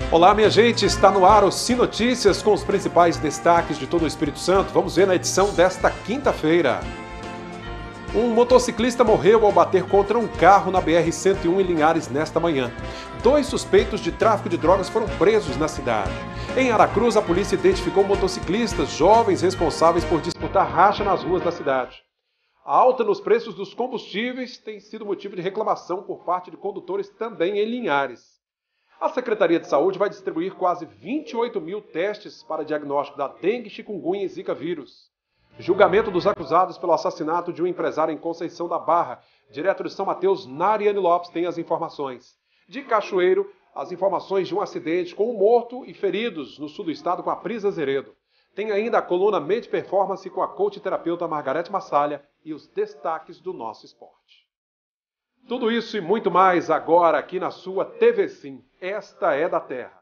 Olá, minha gente, está no ar o Sim Notícias com os principais destaques de todo o Espírito Santo. Vamos ver na edição desta quinta-feira. Um motociclista morreu ao bater contra um carro na BR-101 em Linhares nesta manhã. 2 suspeitos de tráfico de drogas foram presos na cidade. Em Aracruz, a polícia identificou motociclistas jovens responsáveis por disputar racha nas ruas da cidade. A alta nos preços dos combustíveis tem sido motivo de reclamação por parte de condutores também em Linhares. A Secretaria de Saúde vai distribuir quase 28 mil testes para diagnóstico da dengue, chikungunya e zika vírus. Julgamento dos acusados pelo assassinato de um empresário em Conceição da Barra. Direto de São Mateus, Nariane Lopes tem as informações. De Cachoeiro, as informações de um acidente com um morto e feridos no sul do estado com a Pris Azeredo. Tem ainda a coluna Mente Performance com a coach e terapeuta Margarete Massalha e os destaques do nosso esporte. Tudo isso e muito mais agora aqui na sua TV Sim. Esta é da Terra.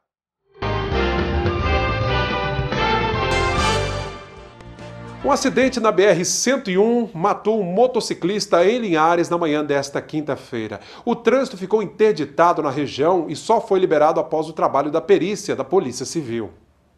Um acidente na BR-101 matou um motociclista em Linhares na manhã desta quinta-feira. O trânsito ficou interditado na região e só foi liberado após o trabalho da perícia da Polícia Civil.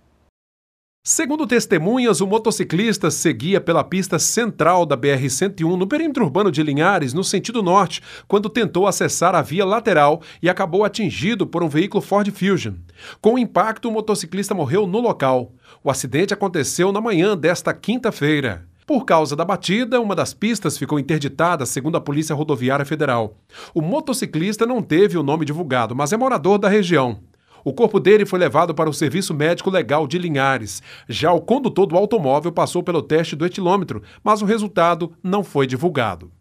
Segundo testemunhas, o motociclista seguia pela pista central da BR-101 no perímetro urbano de Linhares, no sentido norte, quando tentou acessar a via lateral e acabou atingido por um veículo Ford Fusion. Com o impacto, o motociclista morreu no local. O acidente aconteceu na manhã desta quinta-feira. Por causa da batida, uma das pistas ficou interditada, segundo a Polícia Rodoviária Federal. O motociclista não teve o nome divulgado, mas é morador da região. O corpo dele foi levado para o Serviço Médico Legal de Linhares. Já o condutor do automóvel passou pelo teste do etilômetro, mas o resultado não foi divulgado.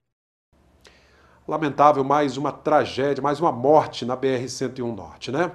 Lamentável, mais uma tragédia, mais uma morte na BR-101 Norte, né?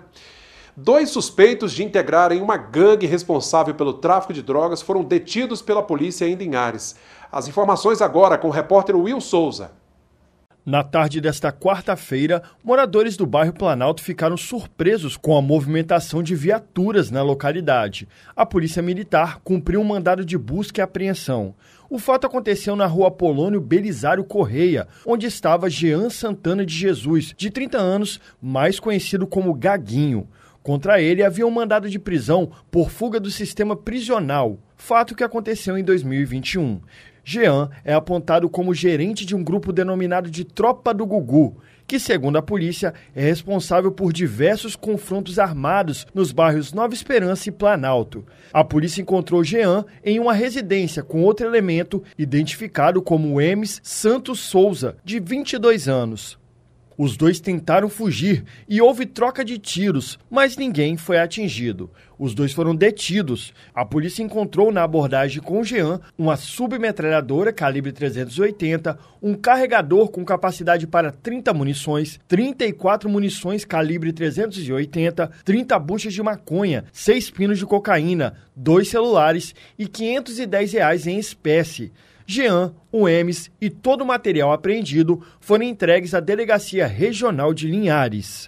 2 suspeitos de integrarem uma gangue responsável pelo tráfico de drogas foram detidos pela polícia em Linhares. As informações agora com o repórter Will Souza. Na tarde desta quarta-feira, moradores do bairro Planalto ficaram surpresos com a movimentação de viaturas na localidade. A Polícia Militar cumpriu um mandado de busca e apreensão. O fato aconteceu na rua Polônio Belisário Correia, onde estava Jean Santana de Jesus, de 30 anos, mais conhecido como Gaguinho. Contra ele havia um mandado de prisão por fuga do sistema prisional, fato que aconteceu em 2021. Jean é apontado como gerente de um grupo denominado de Tropa do Gugu, que, segundo a polícia, é responsável por diversos confrontos armados nos bairros Nova Esperança e Planalto. A polícia encontrou Jean em uma residência com outro elemento identificado como Emes Santos Souza, de 22 anos. Os dois tentaram fugir e houve troca de tiros, mas ninguém foi atingido. Os dois foram detidos. A polícia encontrou na abordagem com Jean uma submetralhadora calibre 380, um carregador com capacidade para 30 munições, 34 munições calibre 380, 30 buchas de maconha, 6 pinos de cocaína, 2 celulares e R$ 510 em espécie. Jean, o Emes e todo o material apreendido foram entregues à Delegacia Regional de Linhares.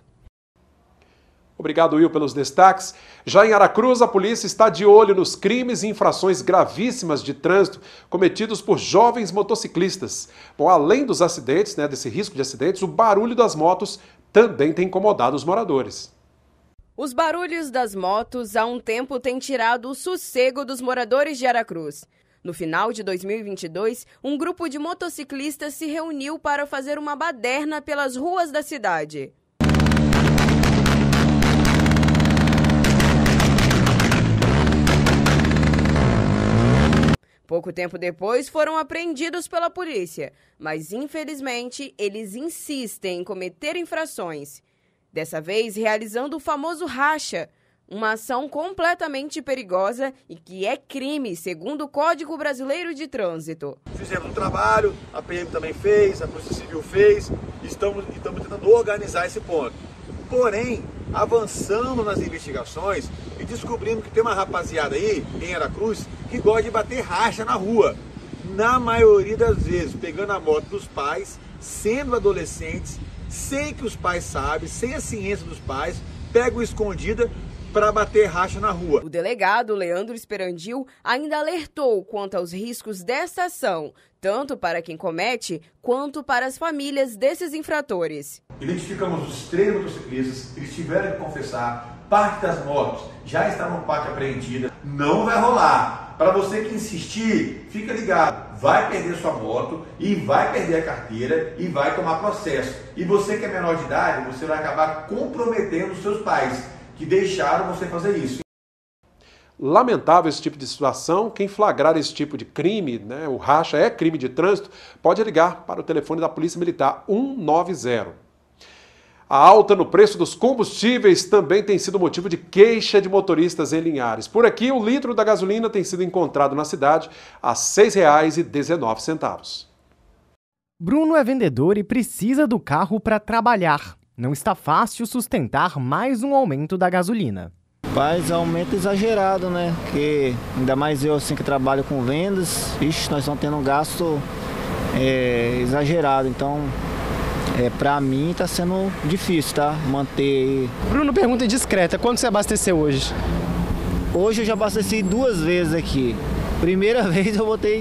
Obrigado, Will, pelos destaques. Já em Aracruz, a polícia está de olho nos crimes e infrações gravíssimas de trânsito cometidos por jovens motociclistas. Bom, além dos acidentes, desse risco de acidentes, o barulho das motos também tem incomodado os moradores. Os barulhos das motos há um tempo têm tirado o sossego dos moradores de Aracruz. No final de 2022, um grupo de motociclistas se reuniu para fazer uma baderna pelas ruas da cidade. Pouco tempo depois, foram apreendidos pela polícia, mas infelizmente eles insistem em cometer infrações. Dessa vez, realizando o famoso racha, uma ação completamente perigosa e que é crime, segundo o Código Brasileiro de Trânsito. Fizemos um trabalho, a PM também fez, a Polícia Civil fez, e estamos tentando organizar esse ponto. Porém, avançamos nas investigações e descobrimos que tem uma rapaziada aí, em Aracruz, que gosta de bater racha na rua. Na maioria das vezes, pegando a moto dos pais, sendo adolescentes, sem que os pais sabem, sem a ciência dos pais, pegam escondida para bater racha na rua. O delegado Leandro Esperandil ainda alertou quanto aos riscos desta ação, tanto para quem comete, quanto para as famílias desses infratores. Identificamos os 3 motociclistas, eles tiveram que confessar, Parque das Motos, já está no parque apreendida, não vai rolar. Para você que insistir, fica ligado, vai perder sua moto e vai perder a carteira e vai tomar processo. E você que é menor de idade, você vai acabar comprometendo os seus pais, que deixaram você fazer isso. Lamentável esse tipo de situação. Quem flagrar esse tipo de crime, né, o racha é crime de trânsito, pode ligar para o telefone da Polícia Militar 190. A alta no preço dos combustíveis também tem sido motivo de queixa de motoristas em Linhares. Por aqui, o litro da gasolina tem sido encontrado na cidade a R$ 6,19. Bruno é vendedor e precisa do carro para trabalhar. Não está fácil sustentar mais um aumento da gasolina. Mas aumento exagerado, né? Porque ainda mais eu assim que trabalho com vendas, nós estamos tendo um gasto exagerado, então pra mim tá sendo difícil, tá? Manter. Bruno, pergunta indiscreta, quanto você abasteceu hoje? Hoje eu já abasteci 2 vezes aqui. Primeira vez eu botei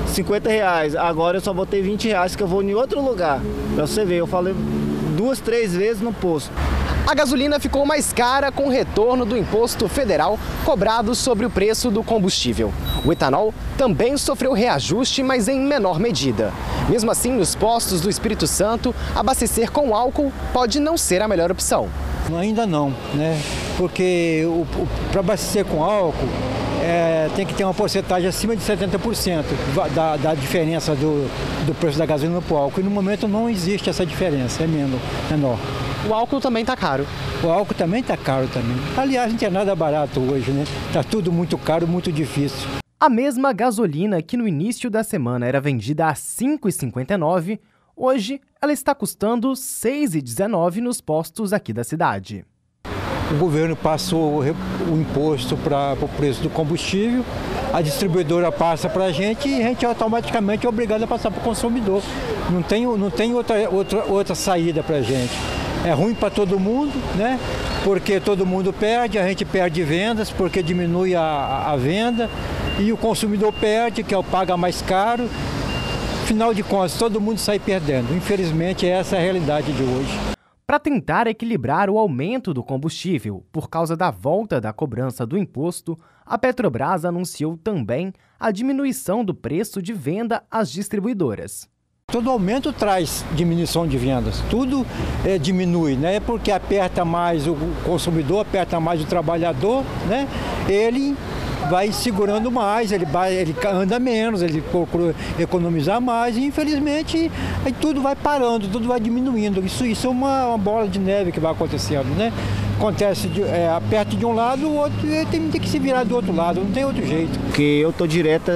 R$50, agora eu só botei R$20 que eu vou em outro lugar. Pra você ver, eu falei 2, 3 vezes no posto. A gasolina ficou mais cara com o retorno do imposto federal cobrado sobre o preço do combustível. O etanol também sofreu reajuste, mas em menor medida. Mesmo assim, nos postos do Espírito Santo, abastecer com álcool pode não ser a melhor opção. Ainda não, né? Porque para abastecer com álcool tem que ter uma porcentagem acima de 70% da diferença do preço da gasolina para o álcool. E no momento não existe essa diferença, é menor. O álcool também está caro. O álcool também está caro também. Aliás, não tem nada barato hoje, né? Está tudo muito caro, muito difícil. A mesma gasolina que no início da semana era vendida a R$ 5,59, hoje ela está custando R$ 6,19 nos postos aqui da cidade. O governo passou o imposto para o preço do combustível, a distribuidora passa para a gente e a gente automaticamente é obrigado a passar para o consumidor. Não tem outra saída para a gente. É ruim para todo mundo, né? Porque todo mundo perde, a gente perde vendas porque diminui a venda e o consumidor perde, que é o paga mais caro. Afinal de contas, todo mundo sai perdendo. Infelizmente, essa é a realidade de hoje. Para tentar equilibrar o aumento do combustível por causa da volta da cobrança do imposto, a Petrobras anunciou também a diminuição do preço de venda às distribuidoras. Todo aumento traz diminuição de vendas, tudo diminui, né? Porque aperta mais o consumidor, aperta mais o trabalhador, né? Ele vai segurando mais, ele anda menos, ele procura economizar mais e infelizmente aí tudo vai parando, tudo vai diminuindo. Isso é uma bola de neve que vai acontecendo, né? Acontece, aperta de um lado, o outro tem que se virar do outro lado, não tem outro jeito. Porque eu tô direto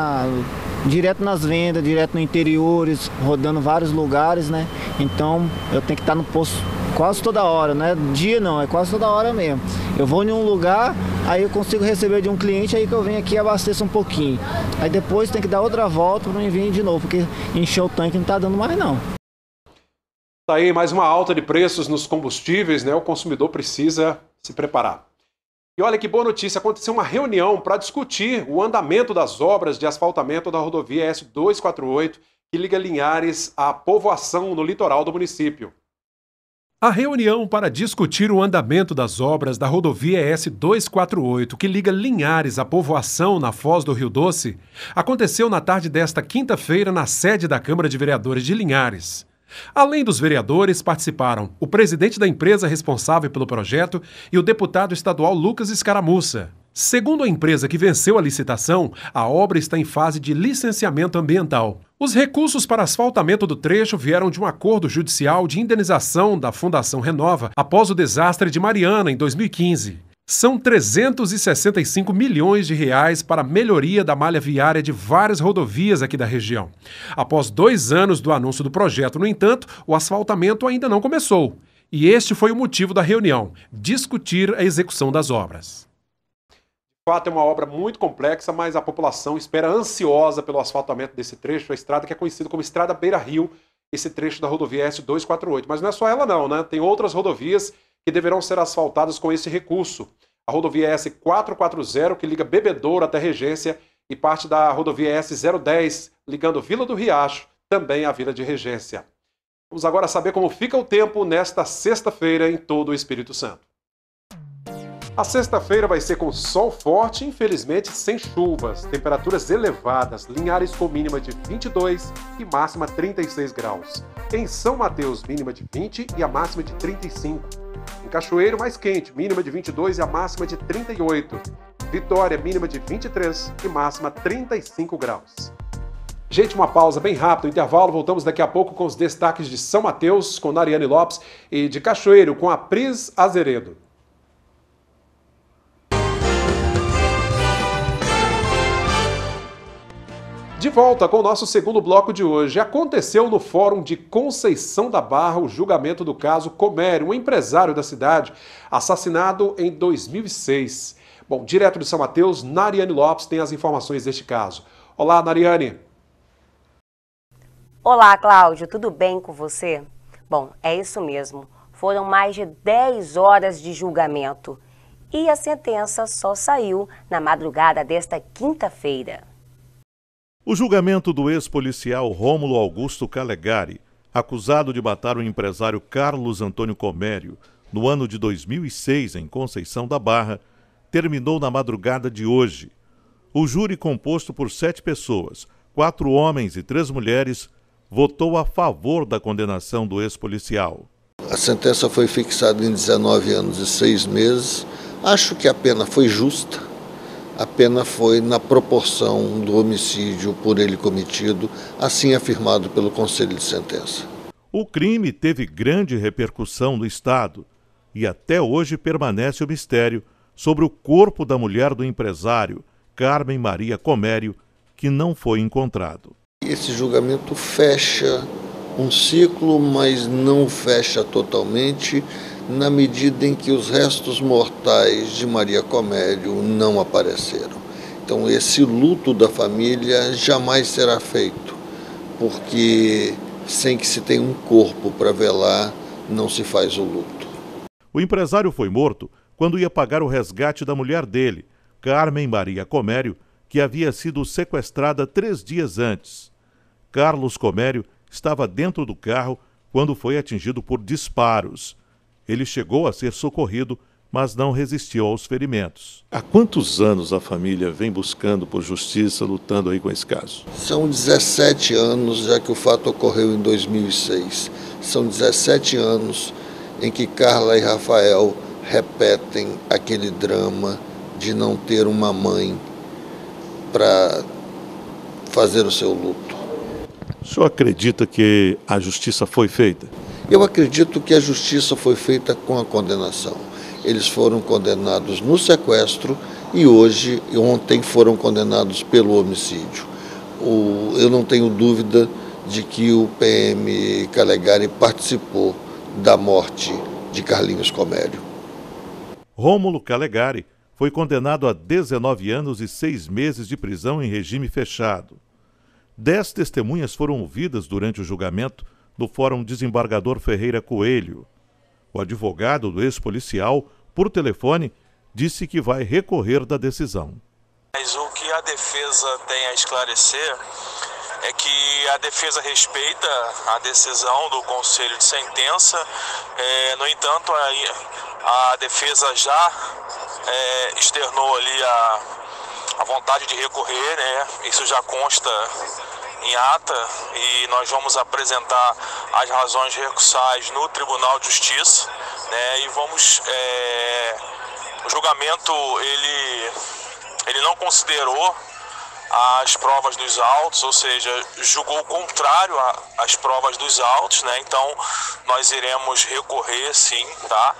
nas vendas, direto no interiores, rodando vários lugares, né? Então eu tenho que estar no posto quase toda hora, né? Dia não, é quase toda hora mesmo. Eu vou em um lugar, aí eu consigo receber de um cliente, aí que eu venho aqui e abasteço um pouquinho. Aí depois tem que dar outra volta para mim vir de novo, porque encher o tanque não tá dando mais não. Tá aí mais uma alta de preços nos combustíveis, né? O consumidor precisa se preparar. E olha que boa notícia, aconteceu uma reunião para discutir o andamento das obras de asfaltamento da rodovia S248, que liga Linhares à povoação no litoral do município. A reunião para discutir o andamento das obras da rodovia S248, que liga Linhares à povoação na Foz do Rio Doce, aconteceu na tarde desta quinta-feira na sede da Câmara de Vereadores de Linhares. Além dos vereadores, participaram o presidente da empresa responsável pelo projeto e o deputado estadual Lucas Escaramuça. Segundo a empresa que venceu a licitação, a obra está em fase de licenciamento ambiental. Os recursos para asfaltamento do trecho vieram de um acordo judicial de indenização da Fundação Renova após o desastre de Mariana, em 2015. São 365 milhões de reais para a melhoria da malha viária de várias rodovias aqui da região. Após 2 anos do anúncio do projeto, no entanto, o asfaltamento ainda não começou. E este foi o motivo da reunião, discutir a execução das obras. De fato, é uma obra muito complexa, mas a população espera ansiosa pelo asfaltamento desse trecho, a estrada que é conhecida como Estrada Beira Rio, esse trecho da rodovia S248. Mas não é só ela não, né? Tem outras rodovias que deverão ser asfaltadas com esse recurso. A rodovia S440, que liga Bebedouro até Regência, e parte da rodovia S010, ligando Vila do Riacho, também à Vila de Regência. Vamos agora saber como fica o tempo nesta sexta-feira em todo o Espírito Santo. A sexta-feira vai ser com sol forte e, infelizmente, sem chuvas. Temperaturas elevadas, Linhares com mínima de 22 e máxima 36 graus. Em São Mateus, mínima de 20 e a máxima de 35. Em Cachoeiro, mais quente, mínima de 22 e a máxima de 38. Vitória, mínima de 23 e máxima 35 graus. Gente, uma pausa bem rápida, intervalo. Voltamos daqui a pouco com os destaques de São Mateus, com Nariane Lopes, e de Cachoeiro, com a Pris Azeredo. De volta com o nosso segundo bloco de hoje. Aconteceu no Fórum de Conceição da Barra o julgamento do caso Comério, um empresário da cidade, assassinado em 2006. Bom, direto de São Mateus, Nariane Lopes tem as informações deste caso. Olá, Nariane. Olá, Cláudio, tudo bem com você? Bom, é isso mesmo. Foram mais de 10 horas de julgamento e a sentença só saiu na madrugada desta quinta-feira. O julgamento do ex-policial Rômulo Augusto Calegari, acusado de matar o empresário Carlos Antônio Comério no ano de 2006 em Conceição da Barra, terminou na madrugada de hoje. O júri, composto por 7 pessoas, 4 homens e 3 mulheres, votou a favor da condenação do ex-policial. A sentença foi fixada em 19 anos e 6 meses. Acho que a pena foi justa. A pena foi na proporção do homicídio por ele cometido, assim afirmado pelo Conselho de Sentença. O crime teve grande repercussão no Estado e até hoje permanece o mistério sobre o corpo da mulher do empresário, Carmen Maria Comério, que não foi encontrado. Esse julgamento fecha um ciclo, mas não fecha totalmente, na medida em que os restos mortais de Maria Comério não apareceram. Então esse luto da família jamais será feito, porque sem que se tenha um corpo para velar, não se faz o luto. O empresário foi morto quando ia pagar o resgate da mulher dele, Carmen Maria Comério, que havia sido sequestrada 3 dias antes. Carlos Comério estava dentro do carro quando foi atingido por disparos. Ele chegou a ser socorrido, mas não resistiu aos ferimentos. Há quantos anos a família vem buscando por justiça, lutando aí com esse caso? São 17 anos, já que o fato ocorreu em 2006. São 17 anos em que Carla e Rafael repetem aquele drama de não ter uma mãe para fazer o seu luto. O senhor acredita que a justiça foi feita? Eu acredito que a justiça foi feita com a condenação. Eles foram condenados no sequestro e ontem foram condenados pelo homicídio. Eu não tenho dúvida de que o PM Calegari participou da morte de Carlinhos Comério. Rômulo Calegari foi condenado a 19 anos e 6 meses de prisão em regime fechado. 10 testemunhas foram ouvidas durante o julgamento no Fórum Desembargador Ferreira Coelho. O advogado do ex-policial, por telefone, disse que vai recorrer da decisão. Mas o que a defesa tem a esclarecer é que a defesa respeita a decisão do Conselho de Sentença. No entanto, a defesa já externou ali a vontade de recorrer, né? Isso já consta em ata e nós vamos apresentar as razões recursais no Tribunal de Justiça, né? E vamos... o julgamento, ele não considerou as provas dos autos, ou seja, julgou contrário às provas dos autos, né? Então, nós iremos recorrer, sim, tá?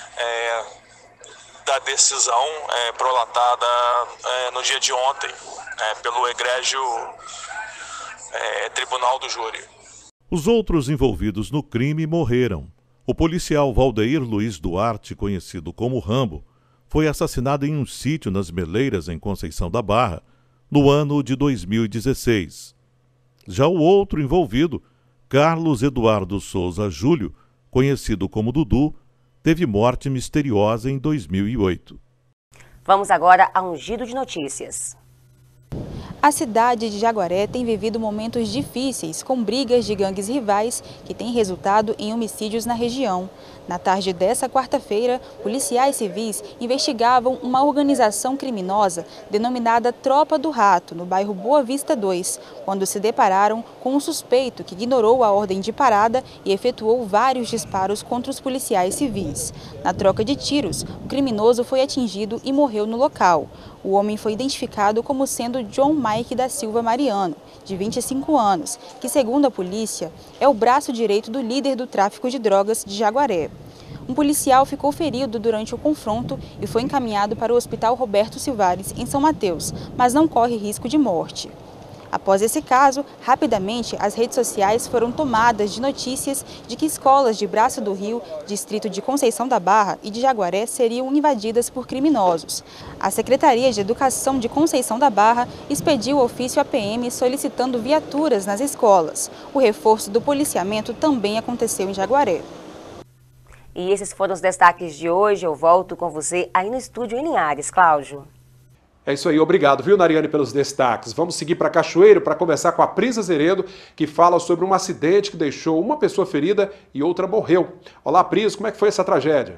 Da decisão prolatada no dia de ontem, pelo egrégio Tribunal do Júri. Os outros envolvidos no crime morreram. O policial Valdeir Luiz Duarte, conhecido como Rambo, foi assassinado em um sítio nas Meleiras, em Conceição da Barra, no ano de 2016. Já o outro envolvido, Carlos Eduardo Souza Júlio, conhecido como Dudu, teve morte misteriosa em 2008. Vamos agora a um giro de notícias. A cidade de Jaguaré tem vivido momentos difíceis, com brigas de gangues rivais que têm resultado em homicídios na região. Na tarde dessa quarta-feira, policiais civis investigavam uma organização criminosa denominada Tropa do Rato, no bairro Boa Vista 2, quando se depararam com um suspeito que ignorou a ordem de parada e efetuou vários disparos contra os policiais civis. Na troca de tiros, o criminoso foi atingido e morreu no local. O homem foi identificado como sendo John Mike da Silva Mariano, de 25 anos, que, segundo a polícia, é o braço direito do líder do tráfico de drogas de Jaguaré. Um policial ficou ferido durante o confronto e foi encaminhado para o Hospital Roberto Silvares, em São Mateus, mas não corre risco de morte. Após esse caso, rapidamente as redes sociais foram tomadas de notícias de que escolas de Braço do Rio, distrito de Conceição da Barra e de Jaguaré seriam invadidas por criminosos. A Secretaria de Educação de Conceição da Barra expediu ofício à PM solicitando viaturas nas escolas. O reforço do policiamento também aconteceu em Jaguaré. E esses foram os destaques de hoje. Eu volto com você aí no estúdio em Linhares, Cláudio. É isso aí, obrigado, viu, Nariane, pelos destaques. Vamos seguir para Cachoeiro para conversar com a Prisa Zeredo, que fala sobre um acidente que deixou uma pessoa ferida e outra morreu. Olá, Pris, como é que foi essa tragédia?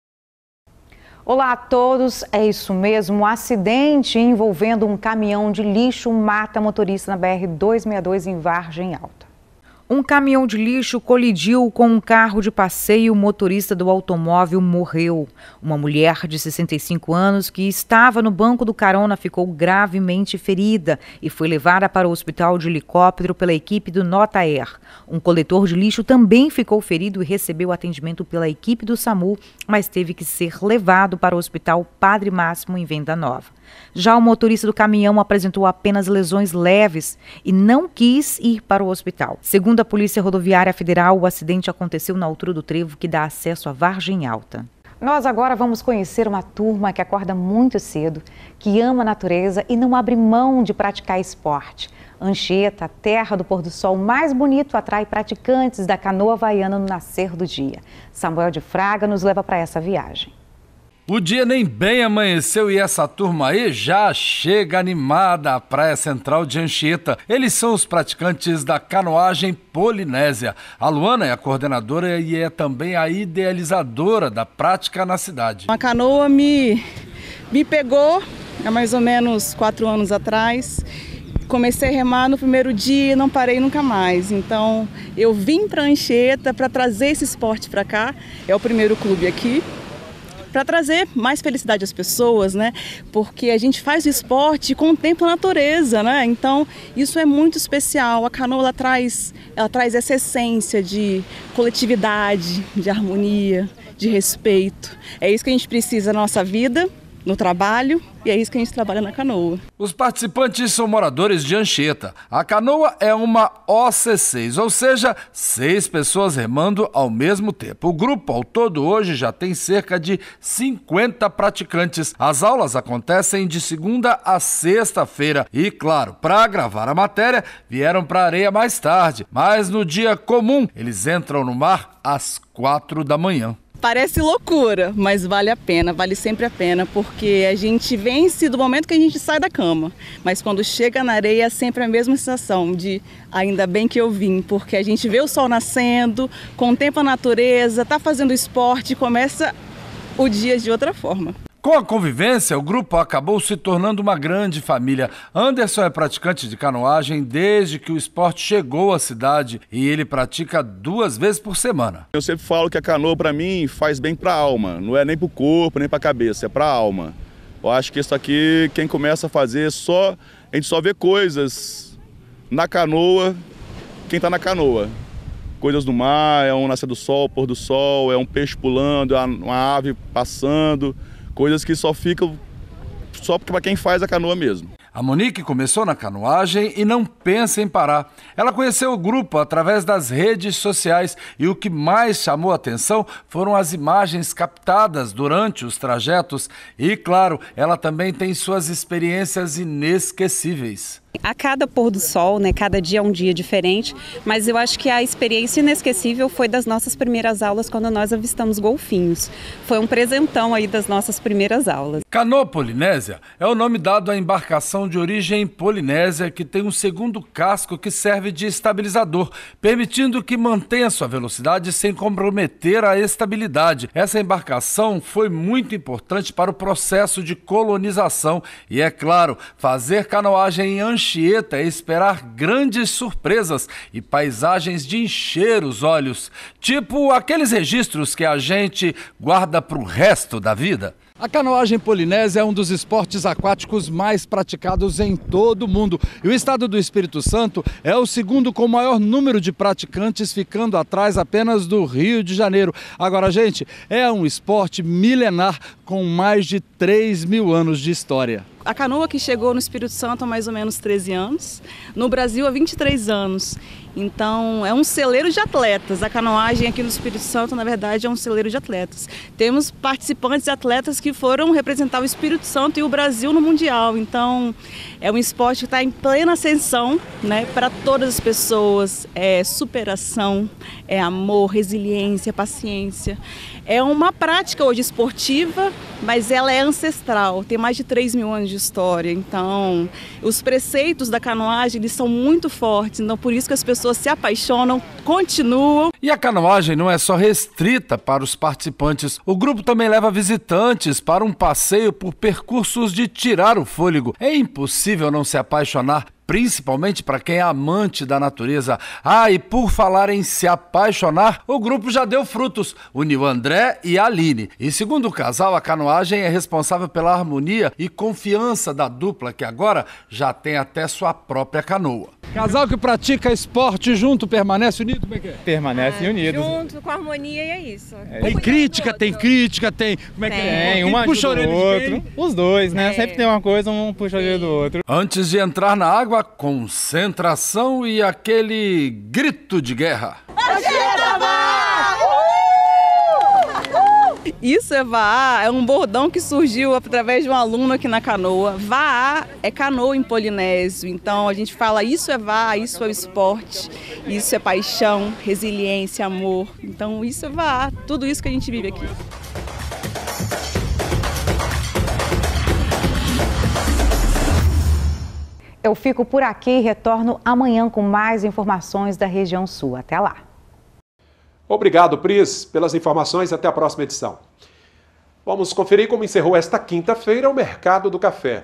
Olá a todos, é isso mesmo, um acidente envolvendo um caminhão de lixo mata motorista na BR-262 em Vargem Alta. Um caminhão de lixo colidiu com um carro de passeio, o motorista do automóvel morreu. Uma mulher de 65 anos que estava no banco do carona ficou gravemente ferida e foi levada para o hospital de helicóptero pela equipe do Nota Air. Um coletor de lixo também ficou ferido e recebeu atendimento pela equipe do SAMU, mas teve que ser levado para o hospital Padre Máximo em Venda Nova. Já o motorista do caminhão apresentou apenas lesões leves e não quis ir para o hospital. Segundo a Polícia Rodoviária Federal, o acidente aconteceu na altura do trevo que dá acesso à Vargem Alta. Nós agora vamos conhecer uma turma que acorda muito cedo, que ama a natureza e não abre mão de praticar esporte. Anchieta, a terra do pôr do sol mais bonito, atrai praticantes da canoa havaiana no nascer do dia. Samuel de Fraga nos leva para essa viagem. O dia nem bem amanheceu e essa turma aí já chega animada à Praia Central de Anchieta. Eles são os praticantes da canoagem polinésia. A Luana é a coordenadora e é também a idealizadora da prática na cidade. A canoa me pegou há mais ou menos 4 anos atrás. Comecei a remar no primeiro dia e não parei nunca mais. Então eu vim para Anchieta para trazer esse esporte para cá. É o primeiro clube aqui. Para trazer mais felicidade às pessoas, né? Porque a gente faz o esporte e contempla a natureza, né? Então, isso é muito especial. A canoa, ela traz essa essência de coletividade, de harmonia, de respeito. É isso que a gente precisa na nossa vida, no trabalho, e é isso que a gente trabalha na canoa. Os participantes são moradores de Anchieta. A canoa é uma OC6, ou seja, 6 pessoas remando ao mesmo tempo. O grupo ao todo hoje já tem cerca de 50 praticantes. As aulas acontecem de segunda a sexta-feira e, claro, para gravar a matéria, vieram para a areia mais tarde. Mas no dia comum, eles entram no mar às 4 da manhã. Parece loucura, mas vale a pena, vale sempre a pena, porque a gente vence do momento que a gente sai da cama. Mas quando chega na areia é sempre a mesma sensação de ainda bem que eu vim, porque a gente vê o sol nascendo, contempla a natureza, tá fazendo esporte e começa o dia de outra forma. Com a convivência, o grupo acabou se tornando uma grande família. Anderson é praticante de canoagem desde que o esporte chegou à cidade e ele pratica 2 vezes por semana. Eu sempre falo que a canoa para mim faz bem para a alma, não é nem para o corpo, nem para a cabeça, é para a alma. Eu acho que isso aqui, quem começa a fazer, a gente só vê coisas na canoa, quem está na canoa. Coisas do mar, é um nascer do sol, pôr do sol, é um peixe pulando, é uma ave passando. Coisas que só ficam para quem faz a canoa mesmo. A Monique começou na canoagem e não pensa em parar. Ela conheceu o grupo através das redes sociais e o que mais chamou a atenção foram as imagens captadas durante os trajetos. E, claro, ela também tem suas experiências inesquecíveis. A cada pôr do sol, né, cada dia é um dia diferente, mas eu acho que a experiência inesquecível foi das nossas primeiras aulas quando nós avistamos golfinhos. Foi um presentão aí das nossas primeiras aulas. Canoa polinésia é o nome dado à embarcação de origem polinésia que tem um segundo casco que serve de estabilizador, permitindo que mantenha sua velocidade sem comprometer a estabilidade. Essa embarcação foi muito importante para o processo de colonização e, é claro, fazer canoagem em Anchieta é esperar grandes surpresas e paisagens de encher os olhos, tipo aqueles registros que a gente guarda para o resto da vida. A canoagem polinésia é um dos esportes aquáticos mais praticados em todo o mundo. E o estado do Espírito Santo é o segundo com o maior número de praticantes, ficando atrás apenas do Rio de Janeiro. Agora, gente, é um esporte milenar com mais de 3.000 anos de história. A canoa que chegou no Espírito Santo há mais ou menos 13 anos, no Brasil há 23 anos. Então, é um celeiro de atletas. A canoagem aqui no Espírito Santo, na verdade, é um celeiro de atletas. Temos participantes e atletas que foram representar o Espírito Santo e o Brasil no Mundial. Então, é um esporte que está em plena ascensão, né, para todas as pessoas. É superação, é amor, resiliência, paciência. É uma prática hoje esportiva, mas ela é ancestral, tem mais de 3.000 anos de história. Então, os preceitos da canoagem eles são muito fortes, então por isso que as pessoas se apaixonam, continuam. E a canoagem não é só restrita para os participantes. O grupo também leva visitantes para um passeio por percursos de tirar o fôlego. É impossível não se apaixonar, principalmente para quem é amante da natureza. Ah, e por falar em se apaixonar, o grupo já deu frutos, uniu André e Aline. E segundo o casal, a canoagem é responsável pela harmonia e confiança da dupla, que agora já tem até sua própria canoa. Casal que pratica esporte junto permanece unido, como é que é? Permanece unido. Junto, com harmonia e é isso. Tem crítica, tem... Como é que é? Tem, um puxa o outro. Os dois, né? Sempre tem uma coisa, um puxa a orelha do outro. Antes de entrar na água, concentração e aquele grito de guerra. Isso é Vaá, é um bordão que surgiu através de um aluno aqui na canoa. Vaá é canoa em polinésio, então a gente fala isso é Vaá, isso é o esporte, isso é paixão, resiliência, amor. Então isso é Vaá, tudo isso que a gente vive aqui. Eu fico por aqui e retorno amanhã com mais informações da região sul. Até lá. Obrigado, Pris, pelas informações. Até a próxima edição. Vamos conferir como encerrou esta quinta-feira o mercado do café.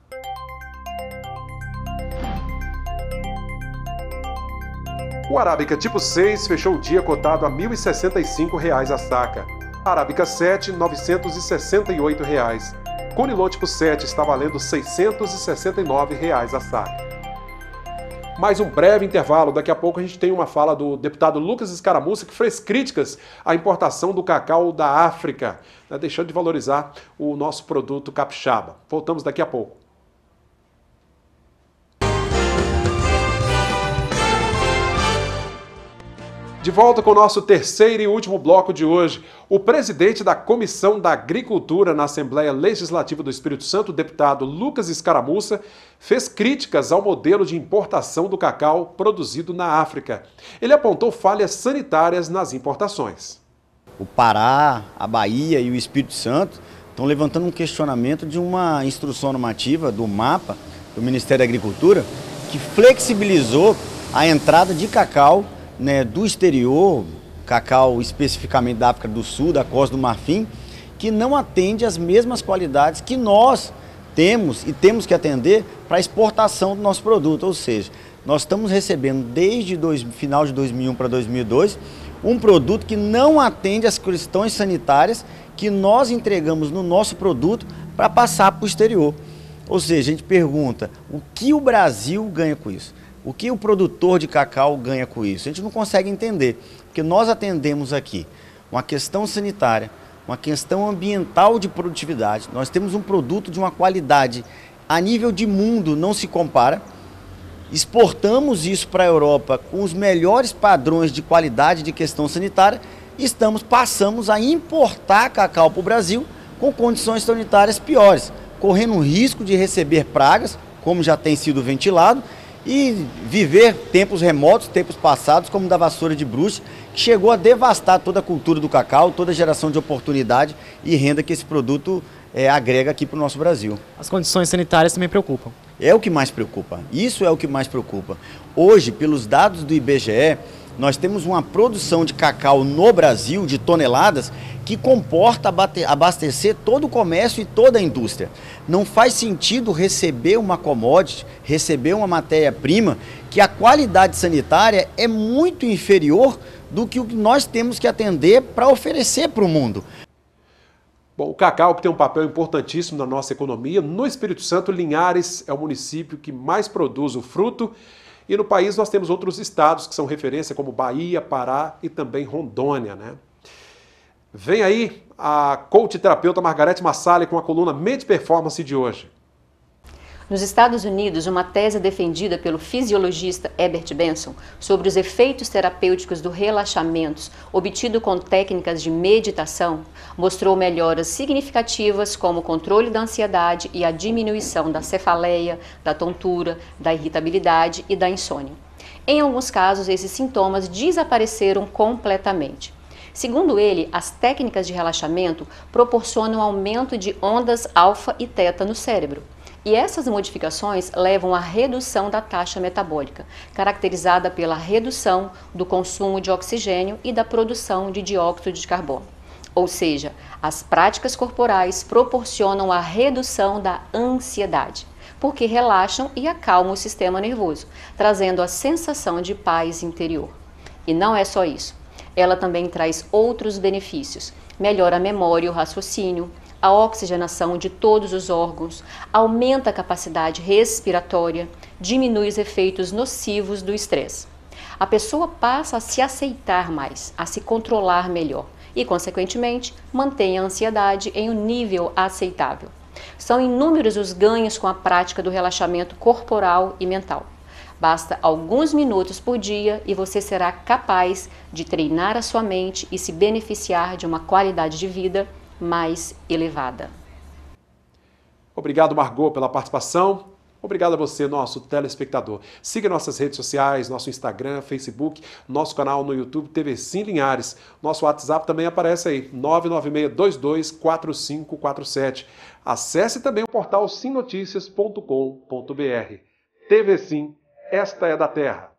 O Arábica tipo 6 fechou o dia cotado a R$ 1.065 a saca. Arábica 7, R$ 968. Conilon tipo 7 está valendo R$ 669 a saca. Mais um breve intervalo, daqui a pouco a gente tem uma fala do deputado Lucas Escaramuça, que fez críticas à importação do cacau da África, né, deixando de valorizar o nosso produto capixaba. Voltamos daqui a pouco. De volta com o nosso terceiro e último bloco de hoje. O presidente da Comissão da Agricultura na Assembleia Legislativa do Espírito Santo, o deputado Lucas Escaramuça, fez críticas ao modelo de importação do cacau produzido na África. Ele apontou falhas sanitárias nas importações. O Pará, a Bahia e o Espírito Santo estão levantando um questionamento de uma instrução normativa do MAPA, do Ministério da Agricultura, que flexibilizou a entrada de cacau, né, do exterior, cacau especificamente da África do Sul, da Costa do Marfim, que não atende às mesmas qualidades que nós temos e temos que atender para a exportação do nosso produto. Ou seja, nós estamos recebendo desde final de 2001 para 2002 um produto que não atende às questões sanitárias que nós entregamos no nosso produto para passar para o exterior. Ou seja, a gente pergunta, o que o Brasil ganha com isso? O que o produtor de cacau ganha com isso? A gente não consegue entender, porque nós atendemos aqui uma questão sanitária, uma questão ambiental de produtividade. Nós temos um produto de uma qualidade a nível de mundo não se compara. Exportamos isso para a Europa com os melhores padrões de qualidade de questão sanitária e passamos a importar cacau para o Brasil com condições sanitárias piores, correndo o risco de receber pragas, como já tem sido ventilado, e viver tempos remotos, tempos passados, como o da vassoura de bruxa, que chegou a devastar toda a cultura do cacau, toda a geração de oportunidade e renda que esse produto agrega aqui para o nosso Brasil. As condições sanitárias também preocupam. É o que mais preocupa, isso é o que mais preocupa. Hoje, pelos dados do IBGE, nós temos uma produção de cacau no Brasil, de toneladas, que comporta abastecer todo o comércio e toda a indústria. Não faz sentido receber uma commodity, receber uma matéria-prima, que a qualidade sanitária é muito inferior do que o que nós temos que atender para oferecer para o mundo. Bom, o cacau que tem um papel importantíssimo na nossa economia. No Espírito Santo, Linhares é o município que mais produz o fruto. E no país nós temos outros estados que são referência, como Bahia, Pará e também Rondônia, né? Vem aí a coach terapeuta Margarete Massali com a coluna Mente Performance de hoje. Nos Estados Unidos, uma tese defendida pelo fisiologista Herbert Benson sobre os efeitos terapêuticos do relaxamento obtido com técnicas de meditação mostrou melhoras significativas como o controle da ansiedade e a diminuição da cefaleia, da tontura, da irritabilidade e da insônia. Em alguns casos, esses sintomas desapareceram completamente. Segundo ele, as técnicas de relaxamento proporcionam aumento de ondas alfa e teta no cérebro. E essas modificações levam à redução da taxa metabólica, caracterizada pela redução do consumo de oxigênio e da produção de dióxido de carbono. Ou seja, as práticas corporais proporcionam a redução da ansiedade, porque relaxam e acalmam o sistema nervoso, trazendo a sensação de paz interior. E não é só isso. Ela também traz outros benefícios. Melhora a memória e o raciocínio, a oxigenação de todos os órgãos, aumenta a capacidade respiratória, diminui os efeitos nocivos do estresse. A pessoa passa a se aceitar mais, a se controlar melhor e, consequentemente, mantém a ansiedade em um nível aceitável. São inúmeros os ganhos com a prática do relaxamento corporal e mental. Basta alguns minutos por dia e você será capaz de treinar a sua mente e se beneficiar de uma qualidade de vida mais elevada. Obrigado, Margot, pela participação. Obrigado a você, nosso telespectador. Siga nossas redes sociais, nosso Instagram, Facebook, nosso canal no YouTube, TV Sim Linhares. Nosso WhatsApp também aparece aí, 996224547. Acesse também o portal simnoticias.com.br. TV Sim, esta é da Terra.